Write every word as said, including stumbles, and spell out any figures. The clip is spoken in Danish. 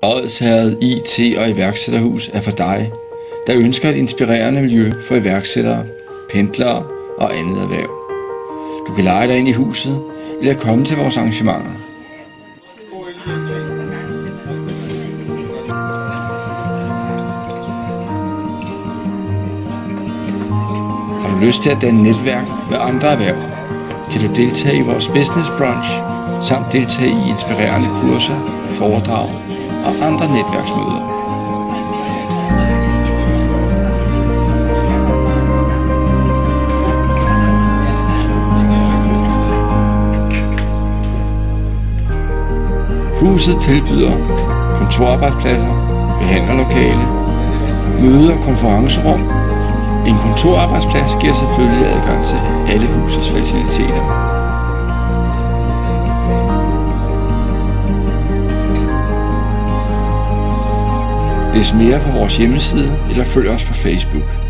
Odsherred I T og iværksætterhus er for dig, der ønsker et inspirerende miljø for iværksættere, pendlere og andet erhverv. Du kan leje dig ind i huset eller komme til vores arrangementer. Har du lyst til at danne netværk med andre erhverv, kan du deltage i vores business brunch, samt deltage i inspirerende kurser, foredrag og andre netværksmøder. Huset tilbyder kontorarbejdspladser, behandlerlokale, møde- og konferencerum. En kontorarbejdsplads giver selvfølgelig adgang til alle husets faciliteter. Læs mere på vores hjemmeside eller følg os på Facebook.